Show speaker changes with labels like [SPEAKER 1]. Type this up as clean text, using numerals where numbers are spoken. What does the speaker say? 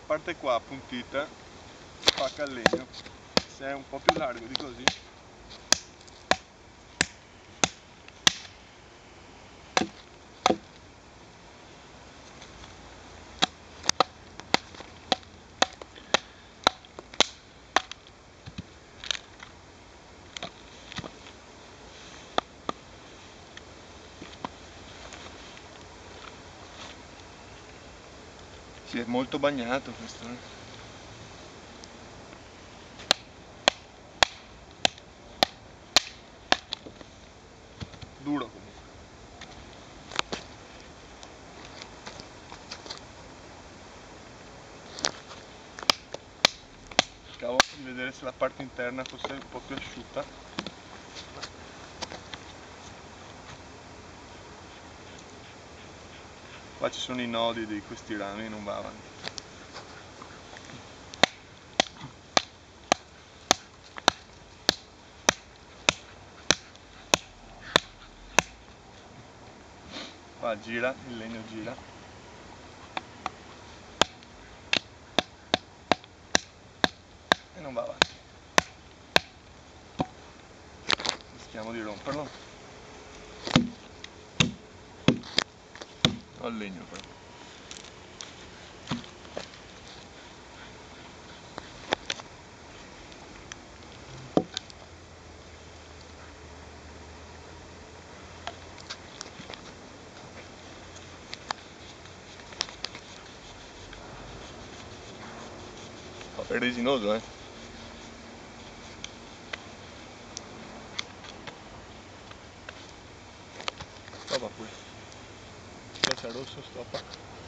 [SPEAKER 1] parte qua appuntita spacca il legno, se è un po' più largo di così si è molto bagnato questo, duro comunque. Cercavo di vedere se la parte interna fosse un po' più asciutta. Qua ci sono i nodi di questi rami, non va avanti. Qua gira, il legno gira. E non va avanti. Rischiamo di romperlo. Ho il legno però. È resinoso, Stoppa pure. Qua c'è rosso, stoppa.